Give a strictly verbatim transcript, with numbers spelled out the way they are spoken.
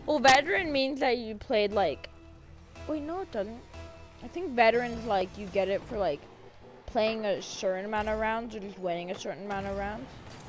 Well, veteran means that you played like. Wait, no, it doesn't. I think veterans like you get it for like playing a certain amount of rounds or just winning a certain amount of rounds.